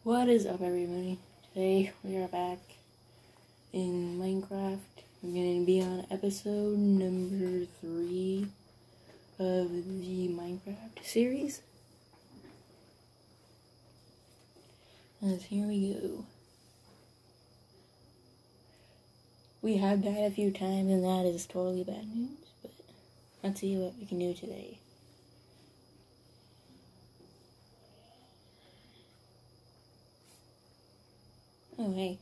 What is up, everybody? Today we are back in Minecraft. We're going to be on episode number 3 of the Minecraft series. And here we go. We have died a few times, and that is totally bad news, but let's see what we can do today. Oh, hey.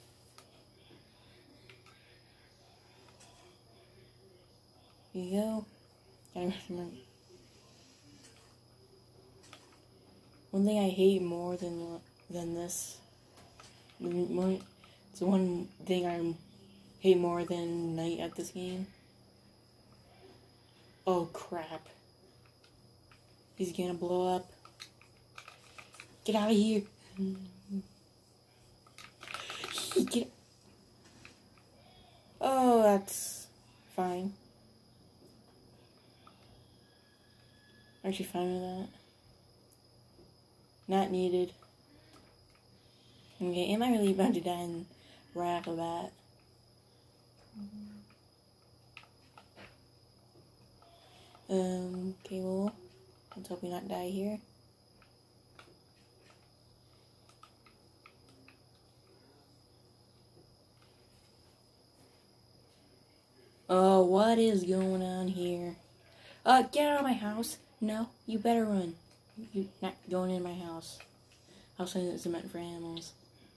Here you go. One thing I hate more than this. It's one thing I hate more than night at this game. Oh crap! He's gonna blow up. Get out of here! Oh, that's fine. Aren't you fine with that? Not needed. Okay, am I really about to die right off the bat? Okay, well, let's hope we not die here. Oh, what is going on here? Get out of my house. No, you better run. You're not going in my house. House isn't meant for animals.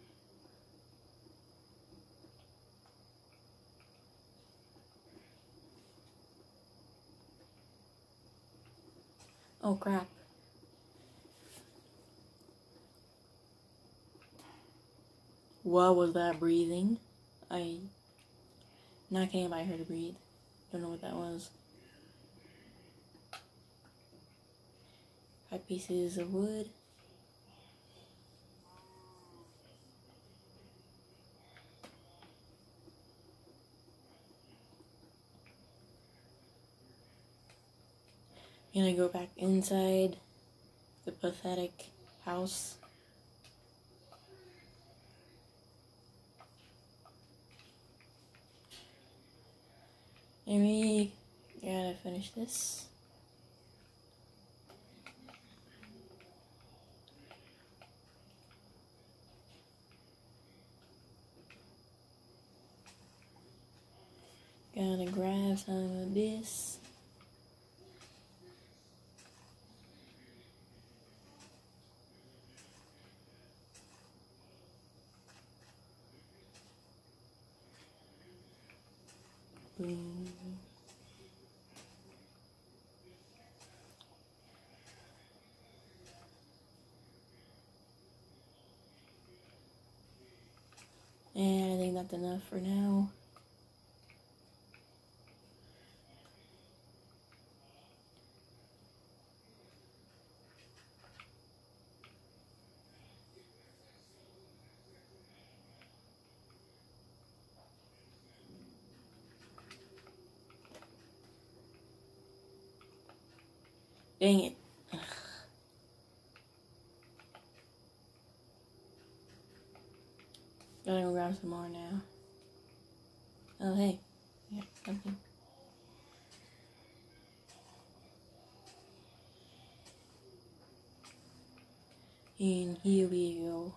Oh, crap. What was that breathing? Not kidding if I heard it breathe. Don't know what that was. 5 pieces of wood. I'm gonna go back inside the pathetic house. And we gotta finish this. Gotta grab some of this. Boom. And I think that's enough for now. Dang it. Ugh. Gotta go grab some more now. Oh, hey. Yeah, something. And here we go.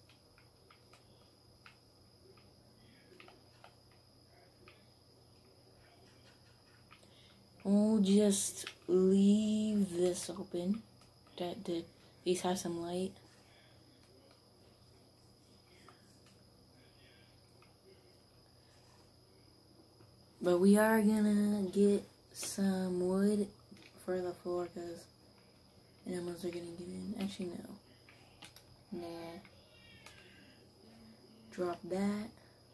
We'll just leave this open. That did at least have some light. But we are gonna get some wood for the floor because animals are gonna get in. Actually, no. Nah. Drop that.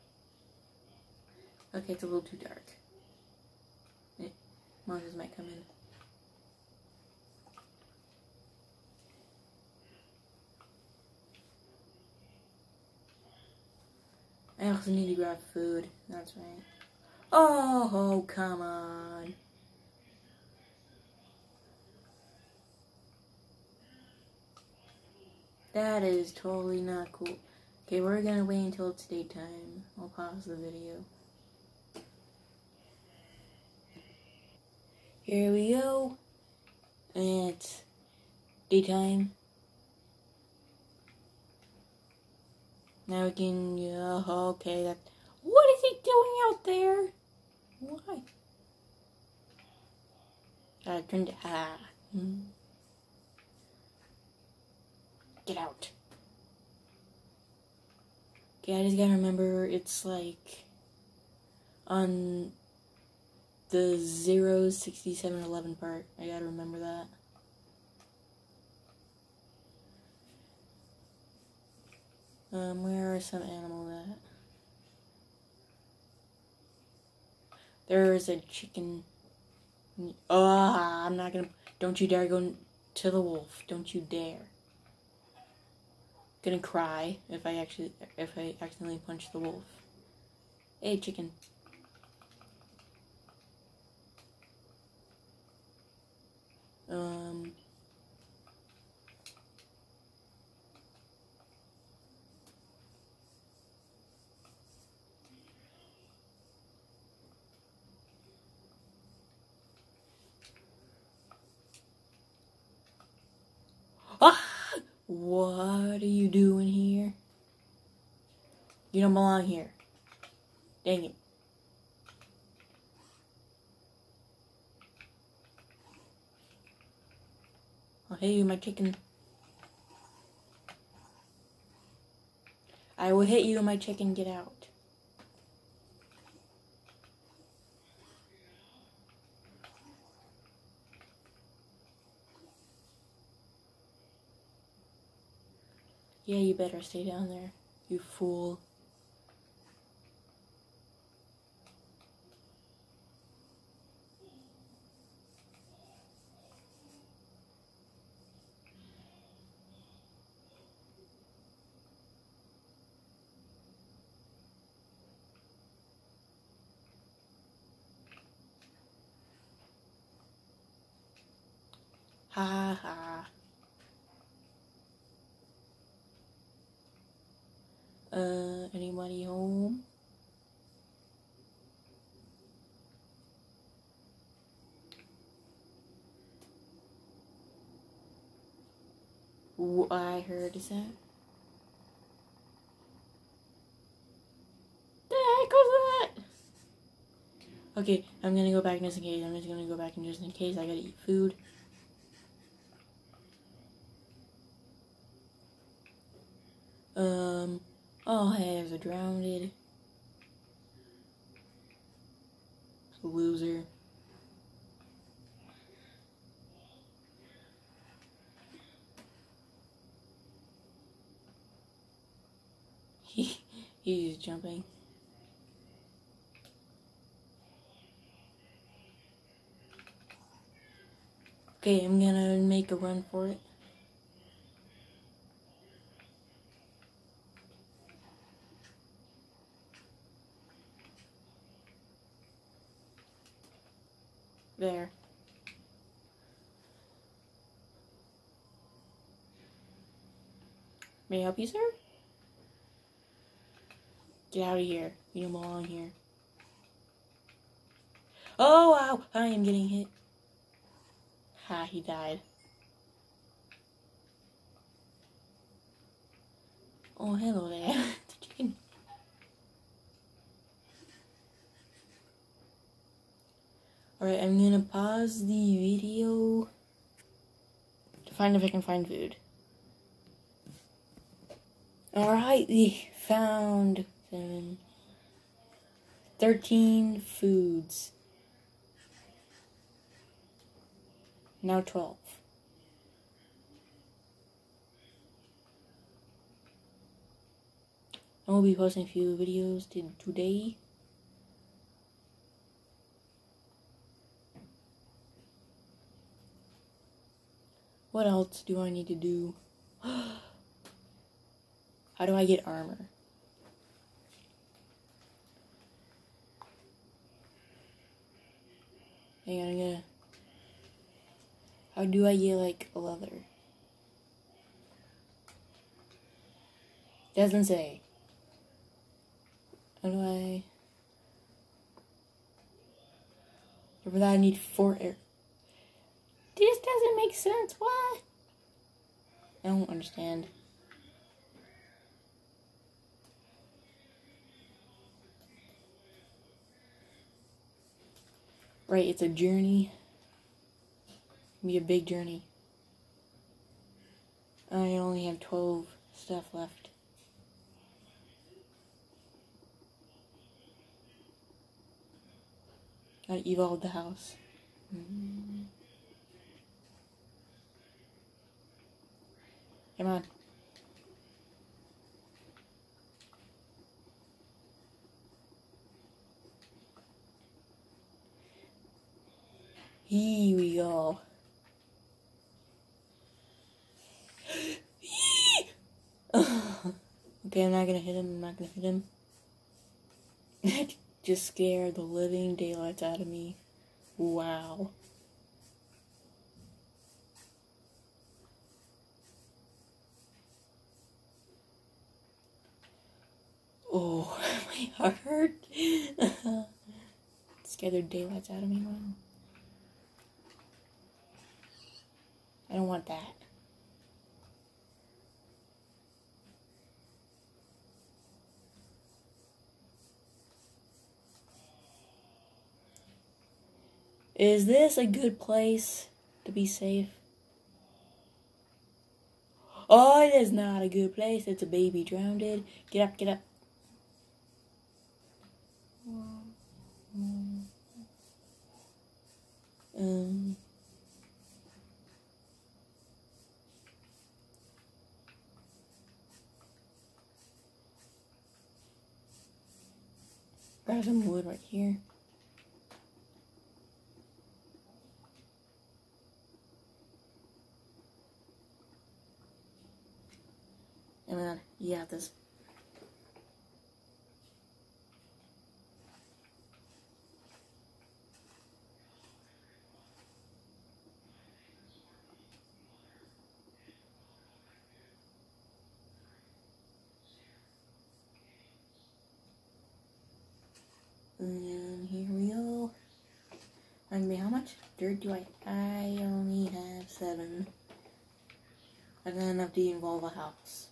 Okay, it's a little too dark. Monsters might come in. I also need to grab food. That's right. Oh, come on. That is totally not cool. Okay, we're gonna wait until it's daytime. I'll pause the video. Here we go. And it's daytime. Now we can, okay, that. What is he doing out there? Why? Turn to, Get out. Okay, I just gotta remember it's like on the 06711 part. I gotta remember that. Where are some animals at? There's a chicken. I'm not gonna. Don't you dare go to the wolf. Don't you dare. Gonna cry if I accidentally punch the wolf. Hey, chicken. What are you doing here? You don't belong here. Dang it. I'll hit you, my chicken. I will hit you, my chicken. Get out. Yeah, you better stay down there, you fool. Ha ha. Anybody home? I heard, is that? The heck was that? Okay, I'm gonna go back just in case. I gotta eat food. Oh, hey, there's a drowned. Loser. He's jumping. Okay, I'm gonna make a run for it. There. May I help you, sir? Get out of here. You don't belong here. Oh, wow. I am getting hit. Ha, he died. Oh, hello there. The chicken. Alright, I'm gonna pause the video to find if I can find food. Alright, we found 13 foods. Now 12. I will be posting a few videos today. What else do I need to do? How do I get armor? Hang on, I'm gonna... How do I get, like, leather? Doesn't say. How do I... For that I need 4 air. This doesn't make sense. What? I don't understand. Right, it's a journey. It'll be a big journey. I only have 12 stuff left. Gotta evolve the house. Come on. Here we go. Okay, I'm not gonna hit him. Just scared the living daylights out of me. Wow. Oh, my heart. Scared the daylights out of me. Wow. I don't want that. Is this a good place to be safe? Oh, it is not a good place. It's a baby drowned. Get up, get up. Grab some wood right here. And then, you got this. And here we go. How much dirt do I? I only have 7. I got enough to involve a house.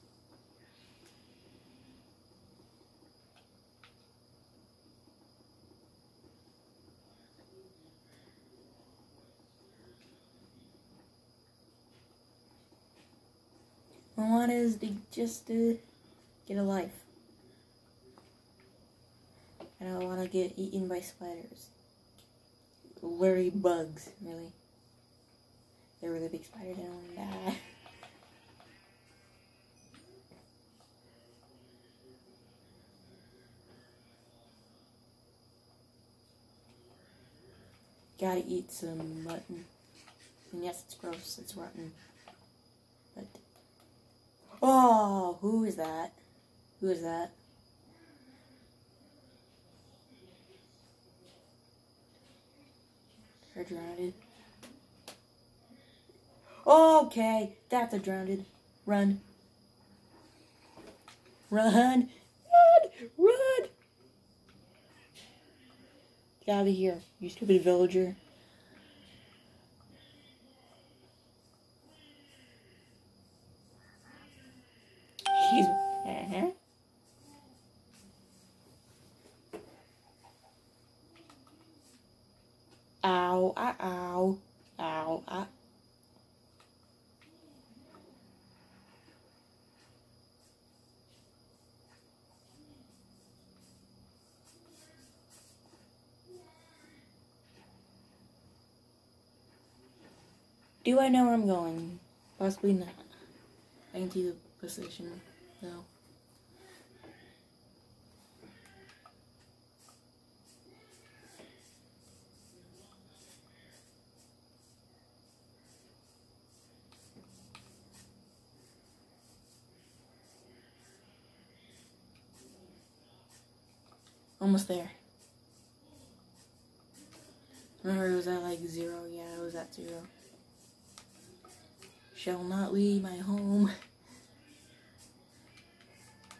I want is to just get a life. I don't want to get eaten by spiders. Literally bugs, really. They're really big spiders. I don't want to die. Gotta eat some mutton. And yes, it's gross. It's rotten. But oh, who is that? Who is that? They're drowned. Okay, that's a drowned. Run. Run. Run. Run. Get out of here, you stupid villager. He's... Ow, ow, ow, ow, ow. Do I know where I'm going? Possibly not. I can see the position, though. Almost there. Remember, it was at like 0. Yeah, it was at 0. Shall not leave my home.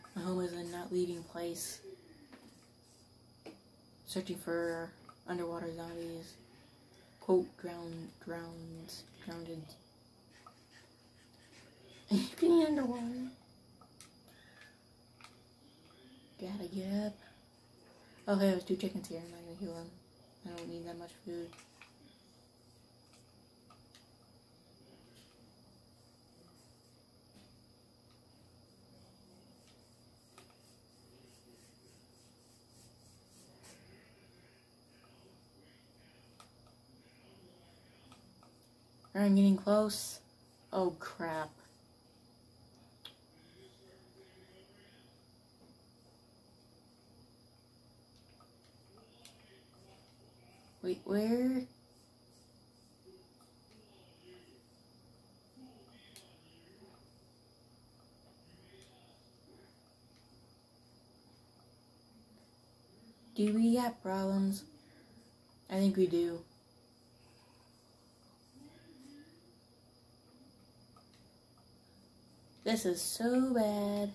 not leaving place. Searching for underwater zombies. Quote, drowned. Getting underwater. Gotta get up. Okay, there's 2 chickens here. I'm not gonna kill them. I don't need that much food. I'm getting close. Oh crap. Wait, where? Do we got problems? I think we do. This is so bad.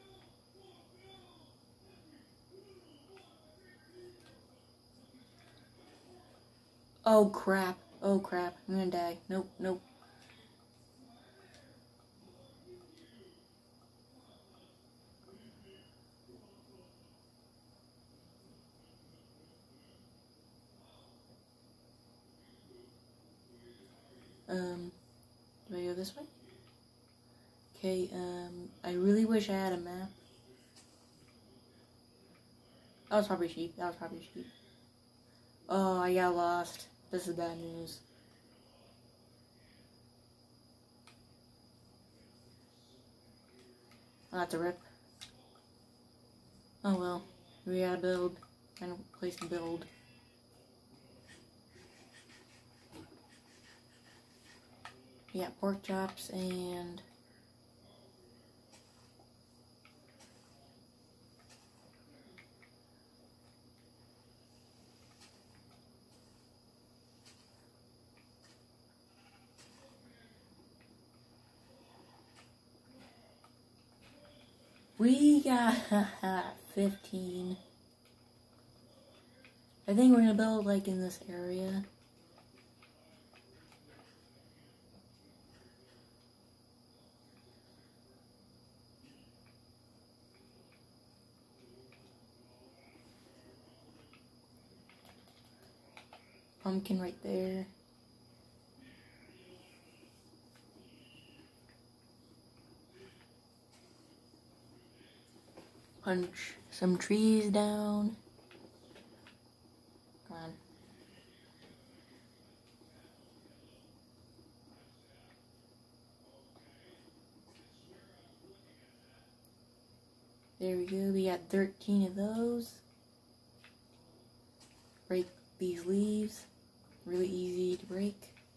Oh crap. Oh crap. I'm gonna die. Nope, nope. Do I go this way? Okay, I really wish I had a map. That was probably sheep. Oh, I got lost. This is bad news. I'll have to rip. Oh well. We gotta build. Find a place to build. We got pork chops and we got 15. I think we're gonna build like in this area. Pumpkin right there. Punch some trees down. Come on. There we go. We got 13 of those. Break these leaves. Really easy to break.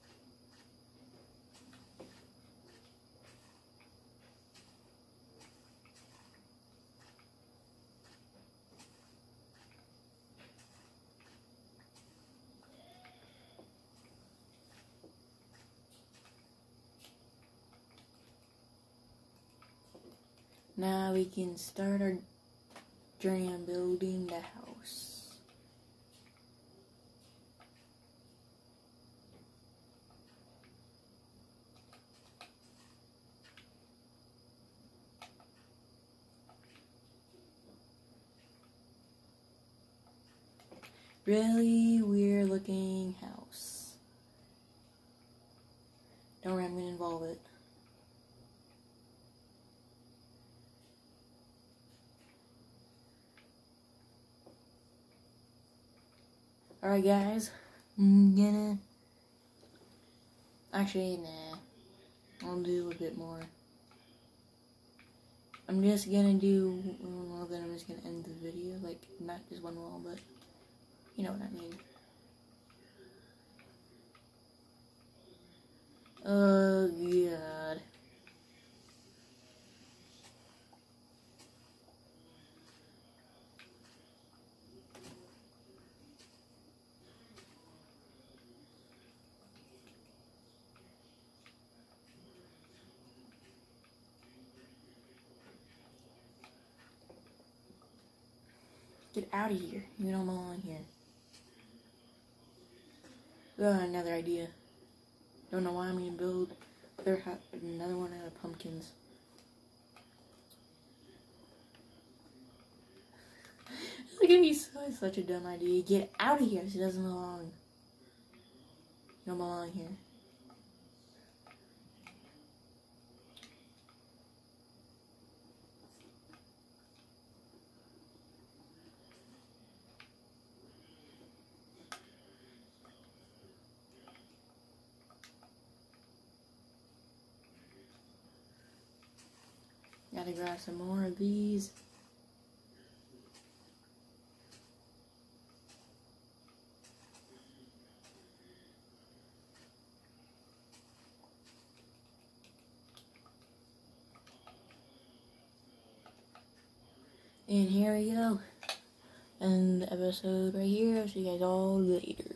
Now we can start our journey on building the house. Really weird looking house. Don't worry, I'm gonna involve it. Alright guys, I'm gonna, actually nah, I'll do a bit more. I'm just gonna do, well then I'm just gonna end the video, like not just one wall, but you know what I mean. Oh god. Get out of here. You don't belong here. Got another idea. Don't know why I'm gonna build another one out of pumpkins. Look at me, such a dumb idea. Get out of here. She doesn't belong. You don't belong here. Gotta grab some more of these. And here we go. And the episode right here. I'll see you guys all later.